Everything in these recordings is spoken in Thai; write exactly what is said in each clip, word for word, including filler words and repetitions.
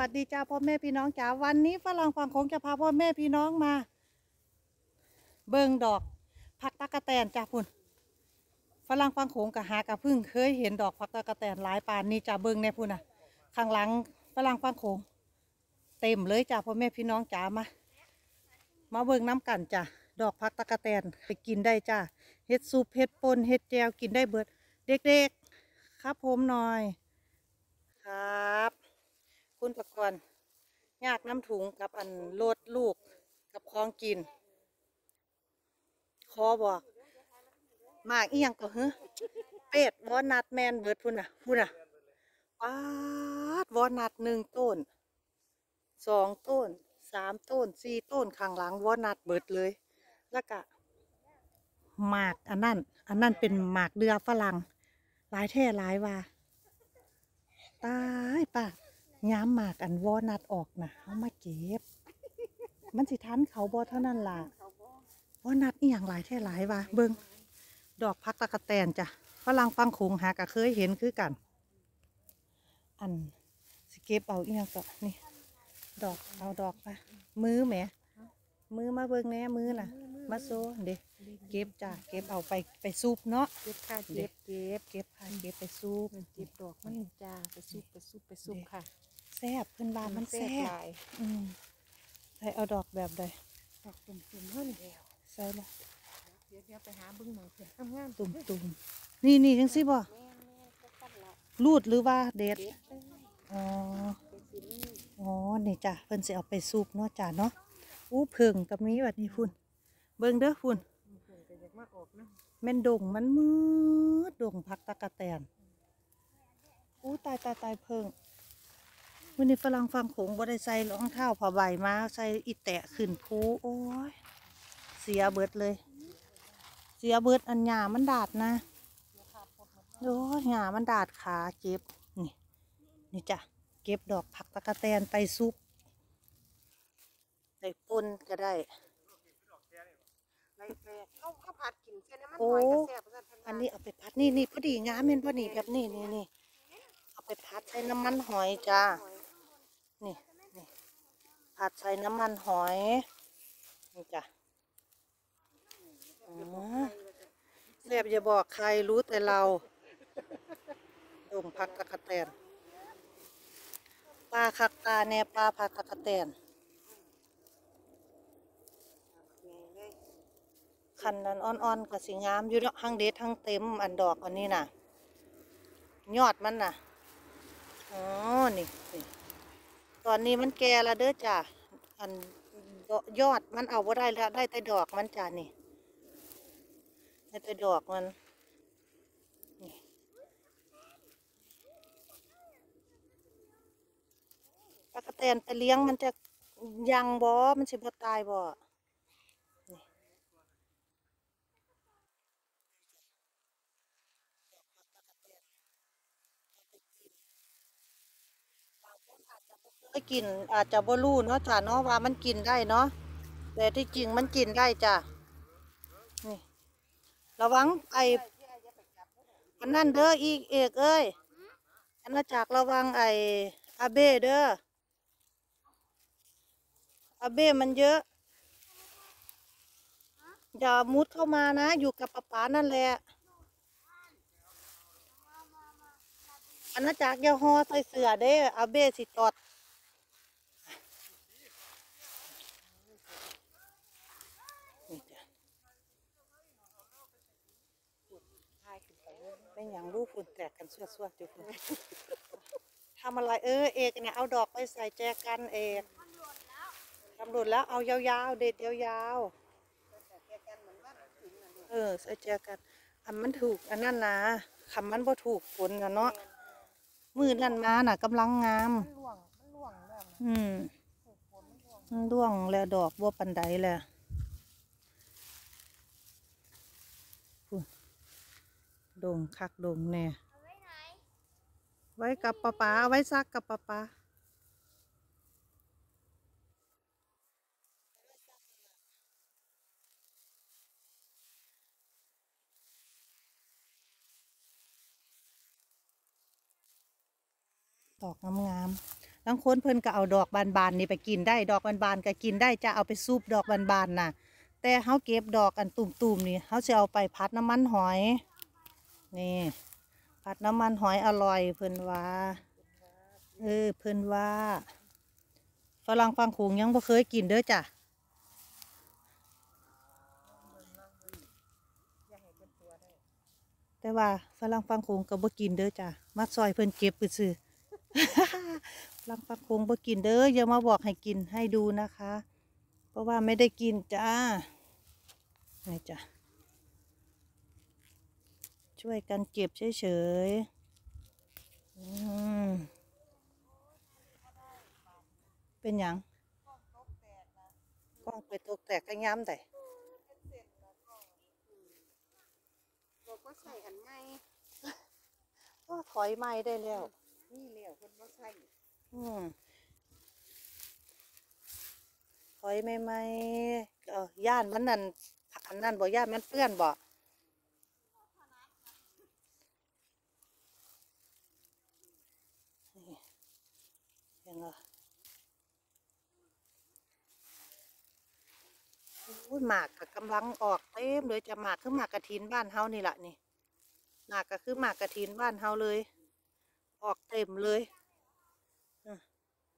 วัสดีจ้าพ่อแม่พี่น้องจ๋าวันนี้ฝรั่งฝั่งโขงจะพาพ่อแม่พี่น้องมา เบิ่งดอกผักตะกะแตนจ้าพุ่นฝรั่งฝั่งโขงกะหากะพึ่งเคยเห็นดอกผักตะกะแตนหลายปานนี้จ้าเบิ่งแน่พุ่นน่ะข้างหลังฝรั่งฝั่งโขงเต็มเลยจ้าพ่อแม่พี่น้องจ๋ามามาเบิ่งน้ำกันจ้าดอกผักตะกะแตนไปกินได้จ้าเฮ็ดซุปเฮ็ดป่นเฮ็ดแจวกินได้เบิดเด็กๆครับผมหน่อยครับคุณประกรณ์ยากน้ำถุงกับอันโลดลูกกับของกินคอบอกมากอีหยังก็เฮ้เป็ดวอนัทแมนเบิดพุ่นน่ะพุ่นน่ะป๊าดวอนัทหนึ่งต้นสองต้นสามต้นสี่ต้นข้างหลังวอนัทเบิดเลยแล้วก็หมากอันนั้นอันนั้นเป็นหมากเดือฝรั่งหลายแท่หลายว่าตายป่ะย้ำหมากอันวอนัทออกนะเอามาเก็บมันสิทันเขาบอเท่านั้นล่ะวอนัทนี่อย่างหลายแท่หลายว่าเบิ้งดอกพักตะกะแตนจ้ะฝรั่งฟังคงหากะเคยเห็นคือกันอันสเก็บเอาอีกอย่างก็นี่ดอกเอาดอกไปมือแหมมือมาเบิ้งแน่มือน่ะมาโซ่เด็กเก็บจ้ะเก็บเอาไปไปซุปเนาะเก็บค่ะเก็บเก็บเก็บค่ะเก็บไปซุปเก็บดอกมันจ้าไปซุปไปซุปไปซุปค่ะแซ่บเพิ่นบานมันแซ่บอืมใส่เอาดอกแบบใดดอกตุ่มตุ่มเพิ่นเดียวใส่ละเดี๋ยวเดี๋ยวไปหาบึ้งหน่อยเถอะทำงานตุ่มตุ่มนี่นี่จังสิบ่รูดหรือว่าเด็ดอ๋ออ๋อนี่จ้ะเพิ่นสิเอาไปซุปเนาะจ้ะเนาะอู้เพิ่งกับมีแบบนี้พุ่นเบิ่งเด้อพุ่นแม่นดงมันมืดดงผักตะกะแตนอู้ตายตายตายเพิ่งวันนี้ฝรั่งฟังโขงบ่ได้ใส่รองเท้าผ้าใบมาใส่อีแตะขึ้นภูโอ้ยเสียเบิดเลยเสียเบิดอันหญ้ามันดาดนะโอ้ยหญ้ามันดาดขาเจ็บนี่นี่จ้ะเก็บดอกผักตะกะแตนไปซุปใส่ป่นก็ได้เขาเขาผัดกินเส้นน้ำมันโอ้หอยกระแซ่บอันนี้เอาไปพัดนี่นี่พอดีงามเห็นพอดีแบบนี้นี่นี่เอาไปพัดใส่น้ำมันหอยจ้านี่นี่ผัดใส่น้ำมันหอยนี่จ้ะอ๋อแซ่บอย่าบอกใครรู้แต่เราดงผักตะกะแตนปลาคักตาแน่ปลาผักตะกะแตนคันนั้นอ่อนๆก็สิงามอยู่เนาะทั้งเด็ดทั้งเต็มอันดอกอันนี้น่ะยอดมันน่ะอ๋อนี่นี่ตอนนี้มันแก่แล้วเด้อจ้ะอันยอดมันเอาบ่ได้แล้วได้แต่ดอกมันจ้ะนี่ได้แต่ดอกมันนี่ตะกะแตนไปเลี้ยงมันจะยังบ่มันสิบ่ตายบ่ไม่กินอาจจะบ่รู้เนาะจ้ะเนาะว่ามันกินได้เนาะแต่ที่จริงมันกินได้จ้ะนี่ระวังไออันนั้นเด้ออีกเอกเอ้ยอันนั้นจากระวังไออาเบ้เด้ออาเบ้มันเยอะอย่ามุดเข้ามานะอยู่กับป๊าป๋านั่นแหละอันนั้นจากอย่าห่อใส่เสือเด้ออาเบ้สิตอดเป็นอย่างรูปฝุ่นแตกกันสวดๆอยู่ฝุ่นทำอะไรเออเอกเนี่ยเอาดอกไปใส่แจกันเอกทำหลุดแล้วเอายาวๆเด็ดยาวๆเออใส่แจกันอันมันถูกอันนั้นนะคำมันบ่ถูกฝนนะเนาะมือนั่นมาน่ะกำลังงามอืมมันร่วงแล้วดอกบัวปันไดแหละดงคักดงแน่ไว้กับป๊าป๊าไว้ซักกับป๊าป๊าดอกงามบางคนเพิ่นก็เอาดอกบานๆนี่ไปกินได้ดอกบานๆก็กินได้จะเอาไปซุปดอกบานๆน่ะแต่เฮาเก็บดอกอันตุ่มๆนี่เฮาสิเอาไปผัดน้ำมันหอยนี่ผัดน้ำมันหอยอร่อยเพิ่นว่าเออเพิ่นว่าฝรั่งฟังโขงยังบ่เคยกินเด้อจ้ะแต่ว่าฝรั่งฟังโขงก็บ่กินเด้อจ้ะมักซอยเพิ่นเก็บไปซื้อ ฝรั่งฟังโขงบ่กินเด้ออย่ามาบอกให้กินให้ดูนะคะ เพราะว่าไม่ได้กินจ้านี่จ้ะช่วยกันเก็บเฉยๆอืมเป็นหยังกล้องไปตกแตกก็ย้ำได้บอกว่าใส่อันใหม่ก็ถอยไม่ได้แล้วนี่แล้วเพิ่นบ่ใส่อืมถอยไม่ไม่เออย่านมันนั่นอันนั่นบ่ย่านมันเปื้อนบ่นี่เห็นบ่โอ้ยหมากก็กำลังออกเต็มเลยจะหมากคือหมากกระถินบ้านเฮานี่แหละนี่หมากก็คือหมากกระถินบ้านเฮาเลย ออกเต็มเลยอ่ะ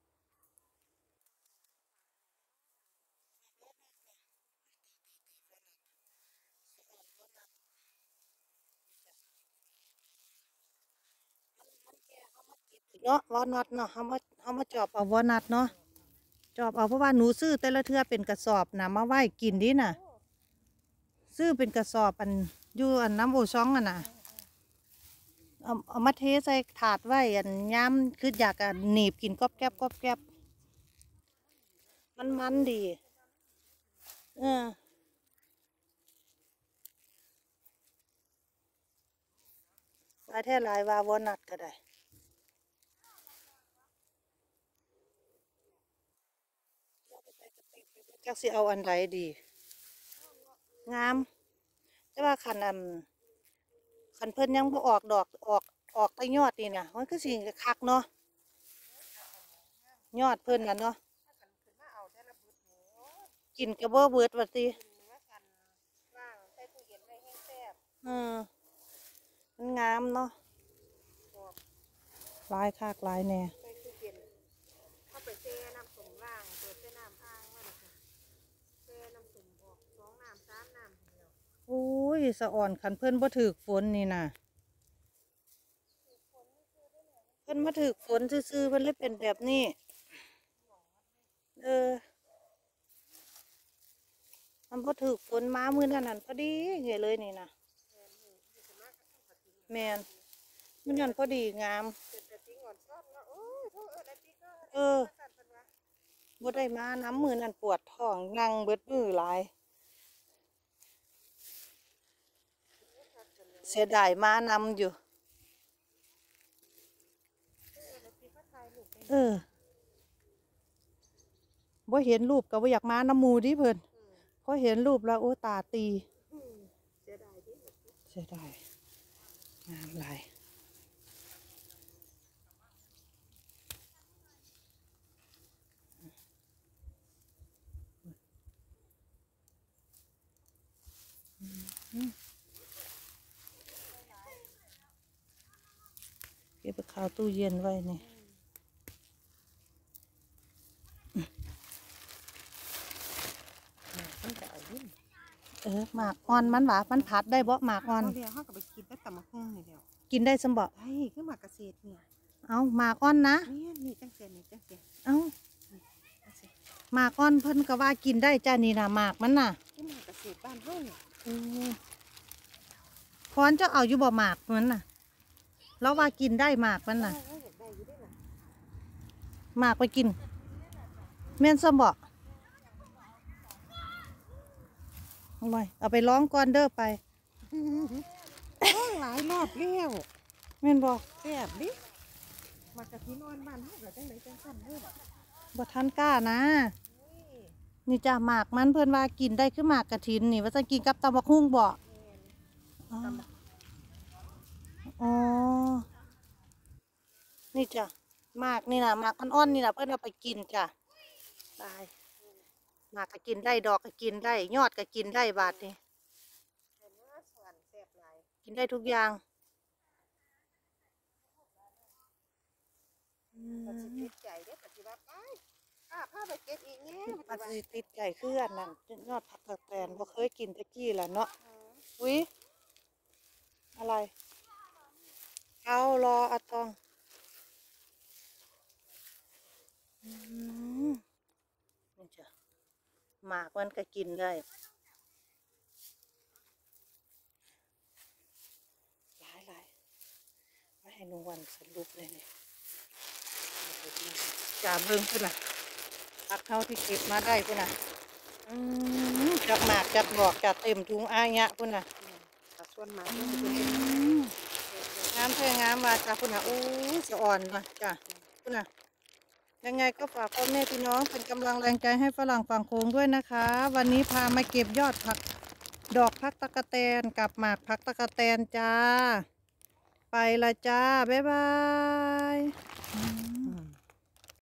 เนาะวอลนัทเนาะเฮามาเฮามาจอบเอาวอลนัทเนาะจอบเอาเพราะว่าหนูซื้อแต่ละเทื่อเป็นกระสอบนะมาไว้กินดิน่ะ ซื้อเป็นกระสอบอันอยู่อันน้ำโอช่องอ่ะนะเอาเอามาเทใส่ถาดไว้อันย้ำคืออยากอันหนีบกินก๊อบแก๊บก๊อบแก๊บมันมันดีเออหลายแท้หลายวาวอนัดก็ได้จักสิเอาอันใดดี งามแต่ว่าขันอันขันเพิ่นยังบ่ออกดอกออกออกแต่ยอดนี่เนี่ยมันคือสิคักเนาะยอดเพิ่นน่ะเนาะขึ้นมาเอาแต่ละบึดหมูกินกระเบ้อเบิดว่าติกินว่ากันว่างใส่ตู้เย็นไว้ให้แซ่บอืมมันงามเนาะบอกลายคากลายแน่ใส่ตู้เย็นเข้าไปแช่น้ำส้มว่างเปิดใส่น้ำอ่างมาเลยค่ะแช่น้ำส้มบอกสองน้ำสามน้ำเดียวโอ้ยสะอ่อนขันเพิ่นบ่ถึกฝนนี่น่ะเพิ่นมาถึกฝนซื่อๆเพิ่นเลยเป็นแบบนี้เออมันบ่ถึกฝนมามื้อนั้นนั่นพอดีเหี้ยเลยนี่น่ะแม่นมื้อนั้นพอดีงามเป็นแต่ทิ้งอ่อนซ่อนเนาะโอ้ยโทษเออแล้วติ๊กเกอร์เออสั่นเพิ่นว่าบ่ได้มาน้ำมื้อนั้นปวดท้องนั่งเบิดมือหลายเสียดายมานำอยู่ เออบ่เห็นรูปก็บ่อยากมาน้ำหมูดิเพิ่นพอเห็นรูปแล้วโอ้ตาตีอืมเสียดายที่เสียดายงามหลายเก็บไปเข้าตู้เย็นไว้นี่มันจะเอายุ่นเออหมากอ่อนมันหวามันผัดได้บ่หมากอ่อนเดียวเขาก็ไปกินแต่ตำมะฮุ่งนี่เดียวกินได้สมบ่ไอ้คือหมากเกษตรเนี่ยเอาหมากอ่อนนะเนี่ยนี่จังเสียนี่จังเสียเอาหมากอ่อนเพิ่นก็ว่ากินได้จ้านี่นะหมากมันน่ะคือหมากเกษตรบ้านเฮาเนี่ยเออพรเจ้าเอาอยู่บ่หมากมันน่ะแล้วว่ากินได้หมากมันน่ะเฮาอยากได้อยู่ด้วยน่ะหมากไปกินแม่นสมบ่เอาไว้เอาไปร้องก่อนเด้อไปร้องหลายรอบแล้วแม่นบ่แซ่บดิหมากกะทินอนบ้านเฮาก็จังไดจังซั่นเด้อบ่ทันกล้านะ นี่จ้ะหมากมันเพิ่นว่ากินได้คือหมากกระถินนี่ว่าจะกินกับตำบักหุ่งบ่อ๋ออ๋อนี่จ้ะหมากนี่นะหมากอ่อนๆนี่นะเพื่อนเอาไปกินจ้ะตายหมากก็กินได้ดอกก็กินได้ยอดก็กินได้บาดนี่เห็นว่าสวนแซ่บหลายกินได้ทุกอย่างอืปัจจุมติดใจเด้อปัจจุบันไปป้าพาไปเก็บอีกแง่ปัจจิติดใจคืออันนั้นยอดผักตะแตนบ่เคยกินตะกี้ล่ะเนาะอืมอุ๊ยอะไรเอารออะตองอืมนี่จ้ะหมากมันก็กินได้หลายหลายไว้ให้หนูวันสรุปเลยเนี่ยจ่าเบิ่งพุ่นน่ะผักเท่าที่เก็บมาได้พุ่นน่ะอืมจับหมากจับดอกจับเต็มถุงอายะพุ่นน่ะแต่ส่วนมากมันจะเป็นงามแท้งามว่าจ้าพุ่นน่ะโอ้ยจะอ่อนว่ะจ้ะพุ่นน่ะยังไงก็ฝากพ่อแม่พี่น้องเป็นกำลังแรงใจให้ฝรั่งฝั่งโค้งด้วยนะคะ วันนี้พามาเก็บยอดผักดอกผักตะกะแตนกับหมากผักตะกะแตนจ้า ไปละจ้า บ๊ายบายอืม